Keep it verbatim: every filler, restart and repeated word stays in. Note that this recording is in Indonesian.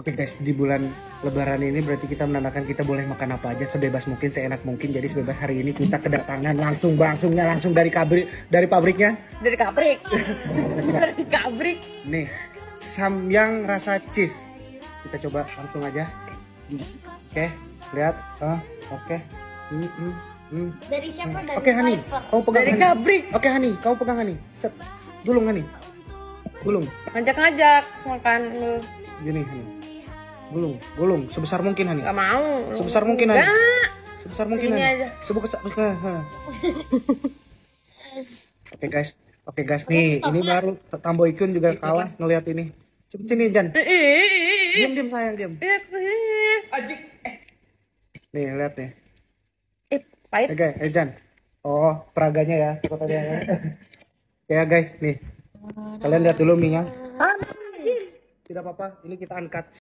Oke guys, di bulan Lebaran ini berarti kita menandakan kita boleh makan apa aja sebebas mungkin, seenak mungkin. Jadi sebebas hari ini kita kedatangan langsung langsungnya langsung dari pabrik dari pabriknya. Dari pabrik. Dari pabrik. Nih, samyang rasa cheese. Kita coba langsung aja. Oke, lihat. Oh, oke. Hmm, hmm, hmm. Dari siapa? Dari Oke, Hani. Viper. Kamu pegang Dari Hani. pabrik. Oke, Hani. Kamu pegang Hani. Set. Gulung Hani. Gulung. Ngajak-ngajak makan lu. Gini Hani. Gulung, gulung sebesar mungkin Hani. Gak mau. Sebesar mungkin Hani. Enggak. Sebesar mungkin Sini Hani. aja. Sebesar. Oke guys. Oke guys nih, ini baru Tambo Ikun juga kalah ngelihat ini. Cepet sini Jan. Diam diam sayang diam. Ajik. Nih lihat nih. Eh, pahit. Oke, eh Jan. Oh, peraganya ya. Fotonya ya. Ya guys nih. Kalian lihat dulu mie-nya. Tidak apa-apa, ini kita uncut.